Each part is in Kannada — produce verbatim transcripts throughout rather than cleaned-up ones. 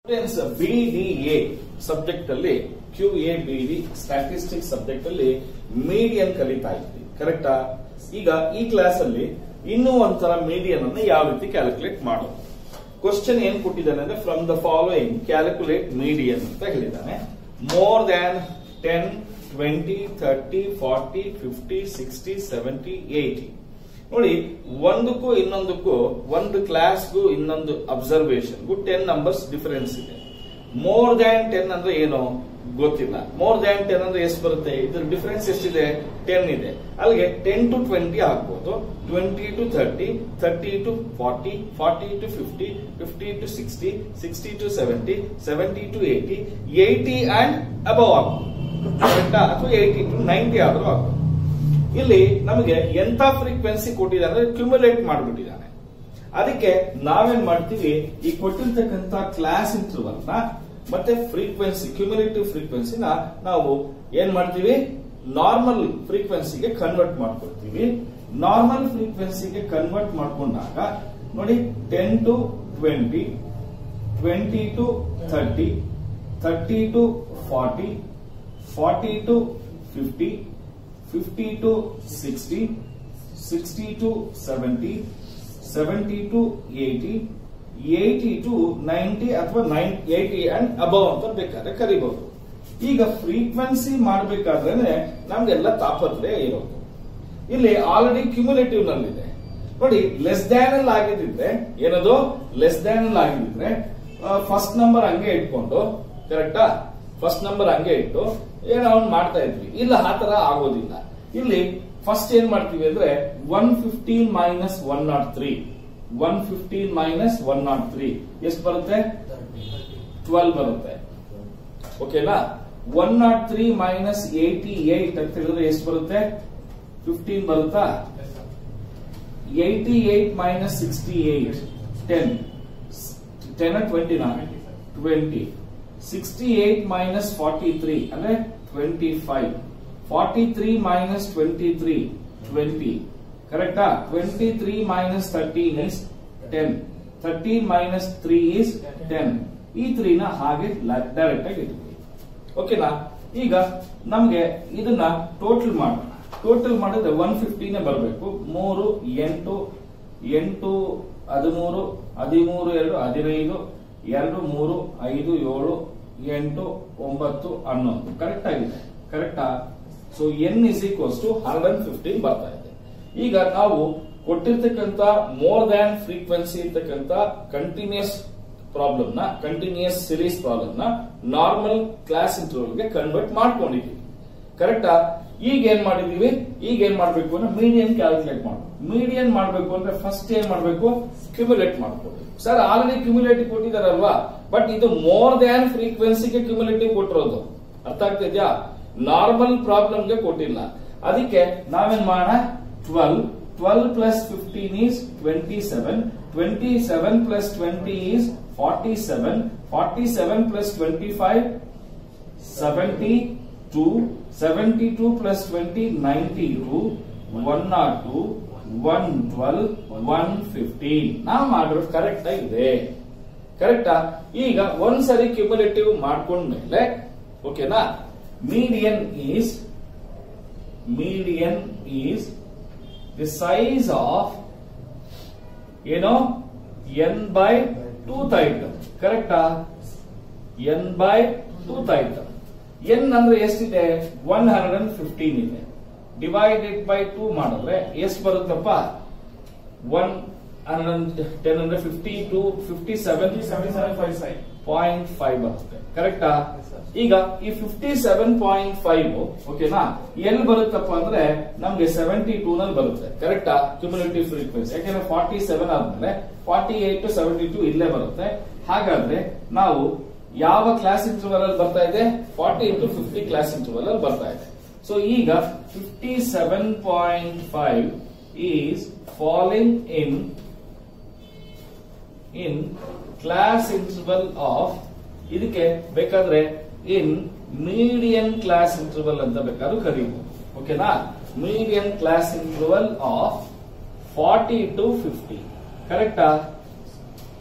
ಬಿ ಡಿ ಎ ಸಬ್ಜೆಕ್ಟ್ ಅಲ್ಲಿ Q A B D statistics subject ಅಲ್ಲಿ ಮೀಡಿಯನ್ ಕಲಿತಾ ಇದ್ವಿ, ಕರೆಕ್ಟಾ? ಈಗ ಈ ಕ್ಲಾಸ್ ಅಲ್ಲಿ ಇನ್ನೂ ಒಂಥರ ಮೀಡಿಯನ್ ಅನ್ನು ಯಾವ ರೀತಿ ಕ್ಯಾಲ್ಕುಲೇಟ್ ಮಾಡೋದು. ಕ್ವಶನ್ ಏನ್ ಕೊಟ್ಟಿದ್ದಾನೆ ಅಂದ್ರೆ from the following calculate median ಅಂತ ಹೇಳಿದ್ದಾನೆ. More than ten, twenty, thirty, forty, fifty, sixty, seventy, eighty. ನೋಡಿ, ಒಂದಕ್ಕೂ ಇನ್ನೊಂದಕ್ಕೂ, ಒಂದು ಕ್ಲಾಸ್ಗೂ ಇನ್ನೊಂದು ಅಬ್ಸರ್ವೇಷನ್ಗೂ ಟೆನ್ ನಂಬರ್ಸ್ ಡಿಫರೆನ್ಸ್ ಇದೆ. ಮೋರ್ ದ್ಯಾನ್ ಟೆನ್ ಅಂದ್ರೆ ಏನು ಗೊತ್ತಿಲ್ಲ. ಮೋರ್ ದ್ಯಾನ್ ಟೆನ್ ಅಂದ್ರೆ ಎಷ್ಟು ಬರುತ್ತೆ? ಇದ್ರ ಡಿಫರೆನ್ಸ್ ಎಷ್ಟಿದೆ? ಟೆನ್ ಇದೆ. ಅಲ್ಲಿಗೆ ಟೆನ್ ಟು ಟ್ವೆಂಟಿ ಆಗ್ಬೋದು, twenty to thirty, thirty to forty, forty to fifty, fifty to sixty, sixty to seventy, seventy to eighty, eighty and above ಆಗ್ಬೋದು, ಕರೆಕ್ಟಾ? ಅಥವಾ ಏಟಿ ಟು ನೈಂಟಿ ಆದ್ರೂ ಆಗ್ಬೋದು. ಇಲ್ಲಿ ನಮಗೆ ಎಂತ ಫ್ರೀಕ್ವೆನ್ಸಿ ಕೊಟ್ಟಿದ್ದಾನೆ ಅಂದ್ರೆ ಕ್ಯುಮುಲೇಟ್ ಮಾಡಿಬಿಟ್ಟಿದ್ದಾನೆ. ಅದಕ್ಕೆ ನಾವೇನ್ ಮಾಡ್ತೀವಿ, ಈ ಕೊಟ್ಟಿರ್ತಕ್ಕಂಥ ಕ್ಲಾಸ್ ಇಂಟರ್ವಲ್ ನ ಮತ್ತೆ ಫ್ರೀಕ್ವೆನ್ಸಿ, ಕ್ಯುಮುಲೇಟಿವ್ ಫ್ರೀಕ್ವೆನ್ಸಿನ ನಾವು ಏನ್ ಮಾಡ್ತೀವಿ, ನಾರ್ಮಲ್ ಫ್ರೀಕ್ವೆನ್ಸಿಗೆ ಕನ್ವರ್ಟ್ ಮಾಡ್ಕೊಳ್ತೀವಿ. ನಾರ್ಮಲ್ ಫ್ರೀಕ್ವೆನ್ಸಿಗೆ ಕನ್ವರ್ಟ್ ಮಾಡ್ಕೊಂಡಾಗ ನೋಡಿ, ten to twenty, twenty to thirty, thirty to forty, forty to fifty, fifty to sixty, sixty to seventy, seventy to eighty, eighty to ninety ಅಥವಾ ಏಟಿ ಅಂಡ್ ಅಬವ್ ಅಂತ ಬೇಕಾದ್ರೆ ಕರಿಬಹುದು. ಈಗ ಫ್ರೀಕ್ವೆನ್ಸಿ ಮಾಡಬೇಕಾದ್ರೆ ನಮ್ಗೆಲ್ಲ ತಾಪತ್ರೆ ಇರೋದು. ಇಲ್ಲಿ ಆಲ್ರೆಡಿ ಕ್ಯುಮುಲೇಟಿವ್ ನಲ್ಲಿದೆ ನೋಡಿ. ಲೆಸ್ ದ್ಯಾನ್ ಅಲ್ಲಿ ಆಗಿದ್ರೆ ಏನದು, ಲೆಸ್ ದ್ಯಾನ್ ಅಲ್ಲಿ ಆಗಿದ್ರೆ ಫಸ್ಟ್ ನಂಬರ್ ಹಂಗೆ ಇಟ್ಕೊಂಡು, ಕರೆಕ್ಟಾ? ಫಸ್ಟ್ ನಂಬರ್ ಹಂಗೆ ಇಟ್ಟು ಏನೋ ಅವ್ನು ಮಾಡ್ತಾ ಇದ್ವಿ. ಇಲ್ಲ, ಆತರ ಆಗೋದಿಲ್ಲ. ಇಲ್ಲಿ ಫಸ್ಟ್ ಏನ್ ಮಾಡ್ತೀವಿ ಅಂದ್ರೆ one fifteen minus one nought three, one fifteen minus one nought three ಎಷ್ಟು ಬರುತ್ತೆ? ಟ್ವೆಲ್ವ್ ಬರುತ್ತೆ, ಓಕೆನಾ? One nought three minus eighty eight ಅಂತ ಹೇಳಿದ್ರೆ ಎಷ್ಟು ಬರುತ್ತೆ? ಫಿಫ್ಟೀನ್ ಬರುತ್ತಾ? Eighty eight minus sixty eight, ten, ten ಟ್ವೆಂಟಿನಾ? Twenty. Sixty eight minus forty three ಅಂದ್ರೆ twenty five. Forty three minus twenty three, twenty, ಕರೆಕ್ಟಾ? Twenty three minus thirteen is ten, thirteen minus three is ten. ಈ ತ್ರೀನ ಹಾಗೆ ಡೈರೆಕ್ಟ್ ಆಗಿ ಇಟ್ಕೊಳ್ಳಿ, ಓಕೆನಾ? ಈಗ ನಮ್ಗೆ ಇದನ್ನ ಟೋಟಲ್ ಮಾಡೋಣ. ಟೋಟಲ್ ಮಾಡಿದ್ರೆ ಒನ್ ಫಿಫ್ಟಿನೇ ಬರಬೇಕು. ಮೂರು, ಎಂಟು, ಎಂಟು, ಹದಿಮೂರು, ಹದಿಮೂರು, ಎರಡು, ಹದಿನೈದು, ಎರಡು, ಮೂರು, ಐದು, ಏಳು, ಎಂಟು, ಒಂಬತ್ತು, ಹನ್ನೊಂದು. ಕರೆಕ್ಟ್ ಆಗಿದೆ, ಕರೆಕ್ಟಾ? So N is equals to hundred and fifteen ಬರ್ತಾ ಇದೆ. ಈಗ ನಾವು ಕೊಟ್ಟಿರ್ತಕ್ಕಂಥ ಮೋರ್ ದ್ಯಾನ್ ಫ್ರೀಕ್ವೆನ್ಸಿ ಇರ್ತಕ್ಕಂಥ ಕಂಟಿನ್ಯೂಸ್ ಪ್ರಾಬ್ಲಮ್ ನ, ಕಂಟಿನ್ಯೂಸ್ ಸಿರೀಸ್ ಪ್ರಾಬ್ಲಮ್ ನ ನಾರ್ಮಲ್ ಕ್ಲಾಸ್ ಇಂಟರ್ವಲ್ ಗೆ ಕನ್ವರ್ಟ್ ಮಾಡ್ಕೊಂಡಿದ್ದೀವಿ, ಕರೆಕ್ಟಾ? ಈಗ ಏನ್ ಮಾಡಿದೀವಿ, ಈಗ ಏನ್ ಮಾಡ್ಬೇಕು ಅಂದ್ರೆ ಮೀಡಿಯನ್ ಕ್ಯಾಲ್ಕುಲೇಟ್ ಮಾಡಬೇಕು. ಮೀಡಿಯನ್ ಮಾಡ್ಬೇಕು ಅಂದ್ರೆ ಫಸ್ಟ್ ಏನ್ ಮಾಡ್ಬೇಕು? ಕ್ಯುಮುಲೇಟ್ ಮಾಡ್ಕೊಬೇಕು. ಸರ್ ಆಲ್ರೆಡಿ ಕ್ಯುಮುಲೇಟಿವ್ ಕೊಟ್ಟಿದಾರಲ್ವಾ, ಬಟ್ ಇದು ಮೋರ್ ದ್ಯಾನ್ ಫ್ರೀಕ್ವೆನ್ಸಿಗೆ ಕ್ಯುಮುಲೇಟಿವ್ ಕೊಟ್ಟಿರೋದು. ಅರ್ಥ ಆಗ್ತಿದ್ಯಾ? ನಾರ್ಮಲ್ ಪ್ರಾಬ್ಲಮ್ಗೆ ಕೊಟ್ಟಿಲ್ಲ. ಅದಕ್ಕೆ ನಾವೇನ್ ಮಾಡೋಣ, twelve, twelve plus fifteen is twenty seven, twenty seven plus twenty is forty seven, forty seven plus twenty five seventy two, seventy two plus twenty ninety two, one nought two, one twelve, one fifteen. ನಾವು ಮಾಡಿರೋದು ಕರೆಕ್ಟ್ ಆಗಿದೆ, ಕರೆಕ್ಟಾ? ಈಗ ಒಂದ್ಸರಿ ಕ್ಯುಮುಲೇಟಿವ್ ಮಾಡ್ಕೊಂಡ್ಮೇಲೆ, ಓಕೆನಾ, median is median is the size of ಏನೋ ಎನ್ ಬೈ ಟೂತ್ ಐಟಮ್, ಕರೆಕ್ಟಾ? N by twoth item. N ಅಂದ್ರೆ ಎಷ್ಟಿದೆ? ಒನ್ ಹಂಡ್ರೆಡ್ ಅಂಡ್ ಫಿಫ್ಟೀನ್ ಇದೆ. ಡಿವೈಡೆಡ್ ಬೈ ಟೂ ಮಾಡಿದ್ರೆ ಎಷ್ಟು ಬರುತ್ತಪ್ಪ? ಒನ್ ಹಂಡ್ರೆಡ್ ಟೆನ್ ಅಂದ್ರೆ fifty to fifty seven point five ಬರುತ್ತೆ, ಕರೆಕ್ಟಾ? ಈಗ ಈ ಫಿಫ್ಟಿ ಸೆವೆನ್ ಪಾಯಿಂಟ್ ಫೈವ್ ಓಕೆನಾ ಎಲ್ಲಿ ಬರುತ್ತಪ್ಪ ಅಂದ್ರೆ ನಮ್ಗೆ ಸೆವೆಂಟಿ ಟೂ ನಲ್ಲಿ ಬರುತ್ತೆ, ಕರೆಕ್ಟಾ? Cumulative frequency. ಯಾಕೆಂದ್ರೆ ಫಾರ್ಟಿ ಸೆವೆನ್ ಆದ್ಮೇಲೆ forty eight to seventy two ಇಲ್ಲೇ ಬರುತ್ತೆ. ಹಾಗಾದ್ರೆ ನಾವು ಯಾವ ಕ್ಲಾಸ್ ಇಂಟರ್ವಲ್ ಅಲ್ಲಿ ಬರ್ತಾ ಇದೆ? Forty into fifty class interval ಅಲ್ಲಿ ಬರ್ತಾ ಇದೆ. ಸೊ ಈಗ fifty seven point five is falling in in class interval of, ಇದಕ್ಕೆ ಬೇಕಾದ್ರೆ ಇನ್ ಮೀಡಿಯನ್ ಕ್ಲಾಸ್ ಇಂಟರ್ವಲ್ ಅಂತ ಬೇಕಾದ್ರೂ ಕರೀಬಹುದು, ಓಕೆನಾ? Median class interval of forty to fifty, ಕರೆಕ್ಟಾ?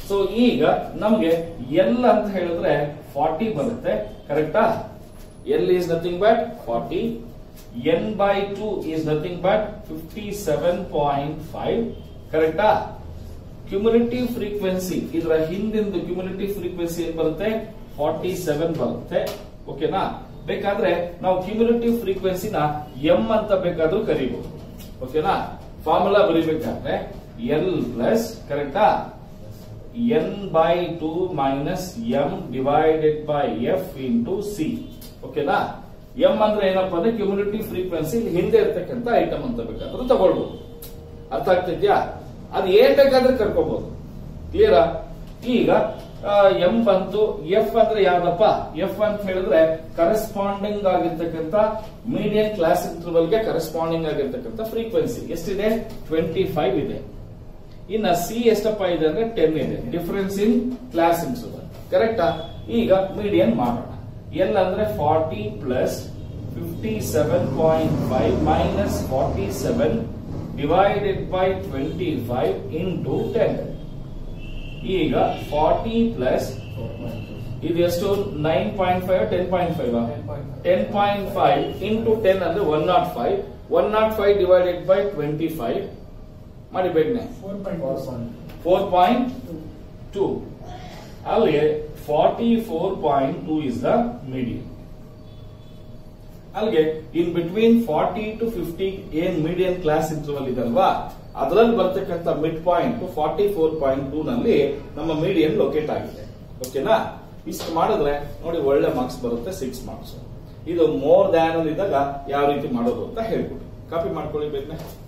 ಸೊ ಈಗ ನಮಗೆ ಎಲ್ ಅಂತ ಹೇಳಿದ್ರೆ ಫಾರ್ಟಿ ಬರುತ್ತೆ, ಕರೆಕ್ಟಾ? L is nothing but forty, N by two is nothing but fifty seven point five, ಕರೆಕ್ಟಾ? ಕ್ಯುಮುಲೇಟಿವ್ ಫ್ರೀಕ್ವೆನ್ಸಿ ಇದರ ಹಿಂದಿಂದು ಕ್ಯುಮುಲೇಟಿವ್ ಫ್ರೀಕ್ವೆನ್ಸಿ ಏನ್ ಬರುತ್ತೆ? ಫಾರ್ಟಿ ಸೆವೆನ್ ಬರುತ್ತೆ, ಓಕೆನಾ? ಬೇಕಾದ್ರೆ ನಾವು ಕ್ಯುಮುಲೇಟಿವ್ ಫ್ರೀಕ್ವೆನ್ಸಿನ ಎಂ ಅಂತ ಬೇಕಾದ್ರೂ ಕರಿಬಹುದು, ಓಕೆನಾ? ಫಾರ್ಮುಲಾ ಬರೀಬೇಕಾದ್ರೆ ಎಲ್ ಪ್ಲಸ್, ಕರೆಕ್ಟಾ, N by two minus M divided by F into C, ಓಕೆನಾ? ಎಂ ಅಂದ್ರೆ ಏನಪ್ಪಾ ಅಂದ್ರೆ ಕ್ಯುಮುಲೇಟಿವ್ ಫ್ರೀಕ್ವೆನ್ಸಿ ಹಿಂದೆ ಇರ್ತಕ್ಕಂಥ ಐಟಮ್ ಅಂತ ಬೇಕಾದ್ರೂ ತಗೊಳ್ಬಹುದು. ಅರ್ಥ ಆಗ್ತಿದ್ಯಾ? ಅದು ಏನ್ ಬೇಕಾದ್ರೆ ಕರ್ಕೋಬಹುದು, ಕ್ಲಿಯರಾ? ಈಗ ಎಂ ಬಂತು, ಎಫ್ ಅಂದ್ರೆ ಯಾವ್ದಪ್ಪ? ಎಫ್ ಅಂತ ಹೇಳಿದ್ರೆ ಕರೆಸ್ಪಾಂಡಿಂಗ್ ಆಗಿರ್ತಕ್ಕಂಥ ಮೀಡಿಯನ್ ಕ್ಲಾಸ್ ಇಂಟರ್ವಲ್ ಗೆ ಕರೆಸ್ಪಾಂಡಿಂಗ್ ಆಗಿರ್ತಕ್ಕಂಥ ಫ್ರೀಕ್ವೆನ್ಸಿ ಎಷ್ಟಿದೆ? ಟ್ವೆಂಟಿ ಫೈವ್ ಇದೆ. ಇನ್ನ ಸಿ ಎಷ್ಟಪ್ಪ ಇದೆ ಅಂದ್ರೆ ಟೆನ್ ಇದೆ. ಡಿಫರೆನ್ಸ್ ಇನ್ ಕ್ಲಾಸ್ ಇಂಟರ್ವಲ್, ಕರೆಕ್ಟಾ? ಈಗ ಮೀಡಿಯನ್ ಮಾಡೋಣ. ಎಲ್ ಅಂದ್ರೆ forty plus fifty seven point five minus forty seven divided by twenty five into ten. ಈಗ ಫಾರ್ಟಿ ಪ್ಲಸ್ ಇದು ಎಷ್ಟು? Nine point five ten point five ten point five into ten ಅಂದ್ರೆ one nought five one nought five divided by twenty five ಮಾಡಿ ಬೇಗನೆ ಫೋರ್ ಪಾಯಿಂಟ್ ಟೂ. ಅಲ್ಲಿಗೆ forty four point two is the median. ಅಲ್ಲಿಗೆ in between forty to fifty ಏನ್ ಮೀಡಿಯನ್ ಕ್ಲಾಸ್ ಇಂಟರ್ವಲ್ ಇದಲ್ವಾ, ಅದರಲ್ಲಿ ಬರ್ತಕ್ಕಂಥ mid point forty four point two ನಲ್ಲಿ ನಮ್ಮ ಮೀಡಿಯನ್ ಲೊಕೇಟ್ ಆಗಿದೆ, ಓಕೆನಾ? ಇಷ್ಟು ಮಾಡಿದ್ರೆ ನೋಡಿ ಒಳ್ಳೆ ಮಾರ್ಕ್ಸ್ ಬರುತ್ತೆ, ಸಿಕ್ಸ್ ಮಾರ್ಕ್ಸ್. ಇದು ಮೋರ್ ದ್ಯಾನ್ ಇದ್ದಾಗ ಯಾವ ರೀತಿ ಮಾಡೋದು ಅಂತ ಹೇಳ್ಬಿಟ್ಟು ಕಾಪಿ ಮಾಡ್ಕೊಳ್ಳಿ ಬೇಕನೆ.